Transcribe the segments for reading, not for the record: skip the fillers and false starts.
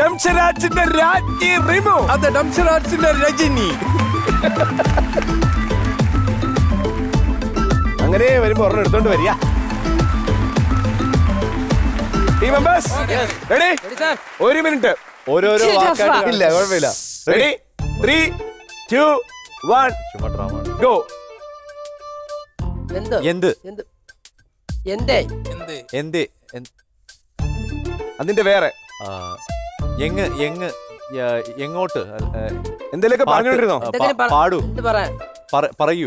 ഡംഷരാജിന്റെ രാജ്ഞി റിമു. അതെ, ഡംഷരാജിന്റെ രജനി. അങ്ങനെ വരുമ്പോ ഒരെണ്ണം എടുത്തോണ്ട് വരിക. Team members ready? 1 മിനിറ്റ് ഓരോരോ വാക്കായിട്ട്. ഇല്ല, കുഴപ്പമില്ല. റെഡി? 3, 2, 1 ഗോ. എന്ത് അതിന്റെ വേറെ എങ്ങോട്ട് എന്തെങ്കിലുമൊക്കെ പറഞ്ഞോണ്ടിരുന്നോ? പാടൂ, പറയൂ.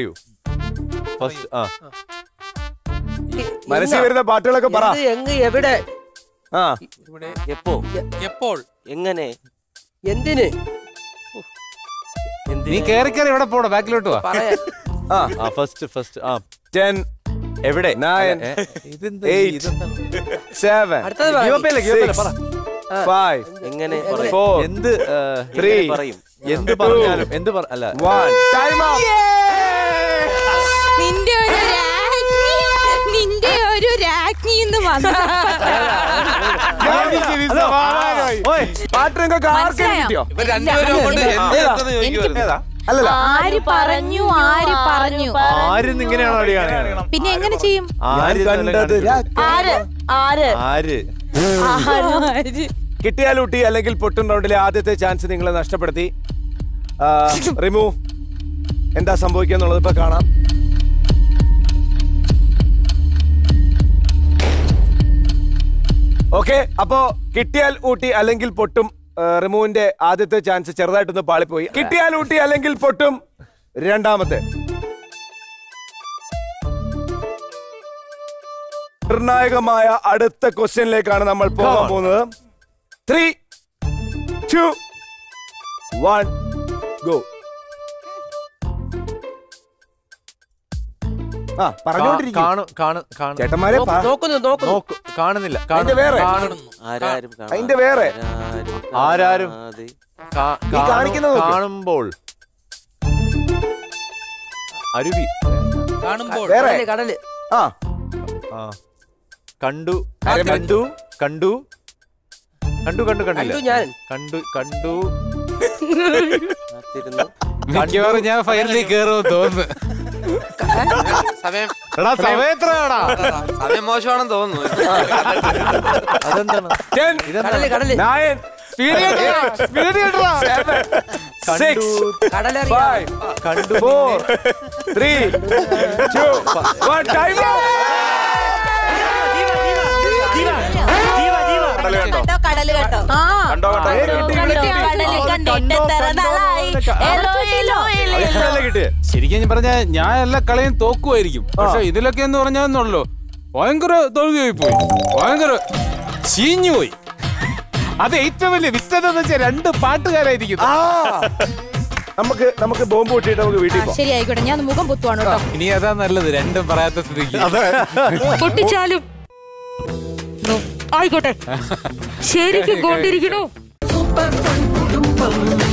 മനസ്സിൽ വരുന്ന പാട്ടുകളൊക്കെ പറ. എവിടെ, എപ്പോൾ, എങ്ങനെ, എന്തിന്? നീ കേറി ഇവിടെ പോടോ, ബാക്കിലോട്ട് വാ. ഫസ്റ്റ് 10 എവിടെ 9 8 7 5 എങ്ങനെ, 4 3 എന്ത് പറഞ്ഞാലും അല്ല 1 ടൈം ഔട്ട്. നിന്റെ ഒരു രാജ്ഞി എന്ന് വന്നു. പാട്ട് നിങ്ങൾക്ക് ആർക്കും കിട്ടിയോ? അല്ലല്ല, ആരും ഇങ്ങനെയാണോ അടിയാണ്? പിന്നെ എങ്ങനെ ചെയ്യും? കിട്ടിയാലൂട്ടി അല്ലെങ്കിൽ പൊട്ടും റൗണ്ടിലെ ആദ്യത്തെ ചാൻസ് നിങ്ങൾ നഷ്ടപ്പെടുത്തി. റിമു, എന്താ സംഭവിക്കുക എന്നുള്ളത് ഇപ്പൊ കാണാം. ഓക്കെ, അപ്പോ കിട്ടിയാൽ ഊട്ടി അല്ലെങ്കിൽ പൊട്ടും. റിമുവിന്റെ ആദ്യത്തെ ചാൻസ് ചെറുതായിട്ടൊന്ന് പാളിപ്പോയി. കിട്ടിയാൽ ഊട്ടി അല്ലെങ്കിൽ പൊട്ടും രണ്ടാമത്തെ. നിർണായകമായ അടുത്ത ക്വസ്റ്റ്യനിലേക്കാണ് നമ്മൾ പോകാൻ പോകുന്നത്. 3, 2, 1 ഗോ. ചേട്ടന്മാരെ കാണുന്നില്ല. അതിന്റെ വേറെ ആരാരും കാണുമ്പോൾ അരുവി വേറെ കടല്. കണ്ടു ഞാൻ ഫയറിലേക്ക് കയറുമെന്ന് തോന്നുന്നു. സമയം മോശമാണെന്ന് തോന്നുന്നു. അതെന്താണ്? 10 9 6 5 4 3 2 1 ടൈം ഔട്ട്. കടല് കേട്ടോ. ശരിക്കും പറഞ്ഞ ഞാൻ എല്ലാ കളിയും തോക്കുമായിരിക്കും. പക്ഷെ ഇതിലൊക്കെ എന്ന് പറഞ്ഞാന്നുള്ളൂ ഭയങ്കര തോൽവിയായി പോയി, ഭയങ്കര ചീഞ്ഞു പോയി. അത് ഏറ്റവും വലിയ വിറ്റതെന്ന് വെച്ചാൽ 2 പാട്ടുകാരായിരിക്കും. നമുക്ക് ബോംബ് പൊട്ടിയിട്ട് നമുക്ക് വീട്ടിൽ പോകാം. ശരി, ആയിക്കോട്ടെ. ഞാൻ മുഖം പൊത്തുവാണ് കേട്ടോ. ഇനി അതാ നല്ലത്, 2 പറയാത്ത സ്ഥിതിക്ക്. പൊട്ടിച്ചാലും ആയിക്കോട്ടെ. ശരിക്കും കൊണ്ടിരിക്കണോ?